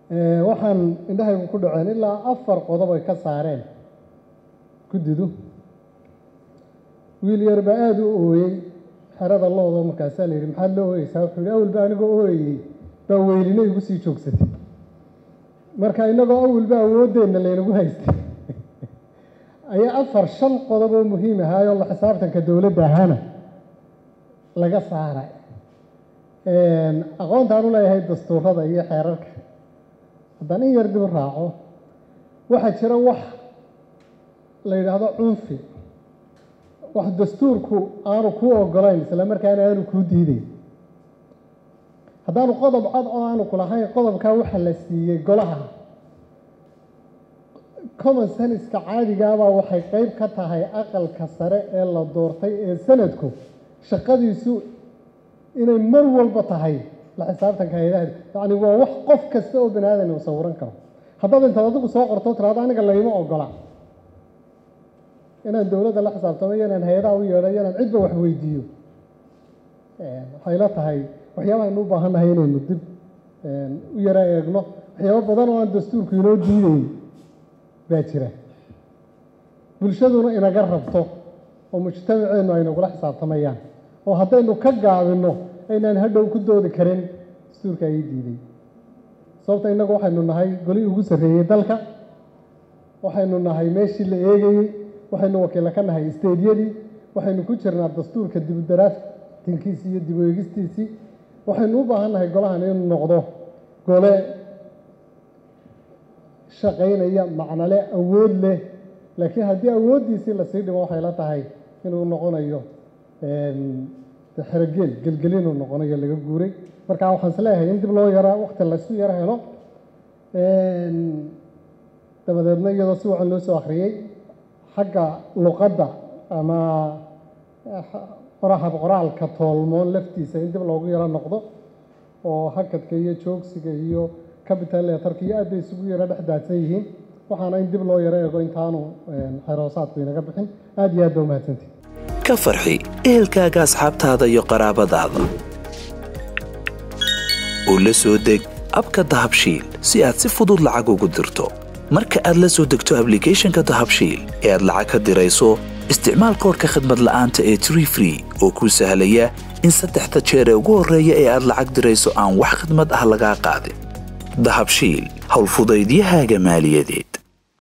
waxaan indhahaygu ku dhaceen ilaa 4 qodob ay ka saareen guddidu wiil yar baa aad u ooyey xerada looda markaasaa la yidhi maxaad loo ooyeysaa wuxuu yidhi awal baa anigoo ooyey baa weylina igu sii joogsatay marka inagoo awal baa awooddeenna laynagu haystay ayaa 4-5 qodob oo muhiim ahaayoo la xisaabtanka dowladda ahaana laga saaray aqoontaan u leeyahay dastuurada iyo xeerarka haddaan in yar dib raaco waxaa jira wax la yidhaahdo cunfi wax dastuurku aanu ku ogolayn isla markaana aanu ku diiday haddaanu qodob cad oo aanu ku lahayn qodobkaa waxa la siiyey golaha common sense-ka caadigaabaa waxay qayb ka tahay aqalka sare ee la doortay ee sanadku shaqadiisu inay mar walba tahay la xisaabtanka hay'adaha yacni waa wax qof kasta oo bani aadan uu sawiran karo haddaad intaad adigu soo qorto tiraahdo aniga layma ogola inaan dowladda la xisaabtamo iyo inaan hay-adaha u yeedho iyo inaan cidba wax weydiiyo waxay la tahay waxyaabaha aynu u baahan nahay inaynu dib u yara eegno waxyaabo badan oo aan dastuurku inoo diideyn baa jira bulshaduna inaga rabto oo mujtamaceennu ay nagula xisaabtamayaan oo haddaynu ka gaabinno aynaan hadhow ku doodi karin dastuurka ay diiday sababta innagu waxaynu nahay golihii ugu sarreeyey dalka waxaynu nahay meeshii la eegayey waxaynu wakiilla ka nahay isteediyadii waxaynu ku jirnaa dastuurka dib u daraatinkiisii iyo dib u eegistiisii waxaynu u baahan nahay golahan inuu noqdo gole shaqaynaya macno leh awood leh laakiin haddii awooddiisii lasii dhimo waxay la tahay inuu noqonayo xerogeel gelgelin uu noqonayo laga guuray marka waxaan isleeyahay in dib loo yaraa waqti laysu yaro helo dabadeedna iyadoo si wacan loo soo akhriyey xagga luqadda ama qorahab qoraalka toolmoon laftiisa in dib loogu yaro noqdo oo hakadka iyo joogsiga iyo capital letterka iyo aad bay isugu yaro dhex daadsan yihiin waxaana in dib loo yaro eego intaanu xeroosaadku inaga bixin aad iyo aad baa umahadsantihi ka farxi ehelkaaga asxaabtaada iyo qaraabadaada oo la soo deg abka dahabshiil si aad si fudud lacag ugu dirto marka aad la soo degto applicationka dahabshiil ee aad lacag ka dirayso isticmaal koodhka khidmad la'aanta ee Tree Free oo kuu sahlaya in 3 jeer ee ugu horreeya ee aad lacag dirayso aan wax khidmad ah laga qaadin dahabshiil hawl fudaydiyahaaga maaliyadeed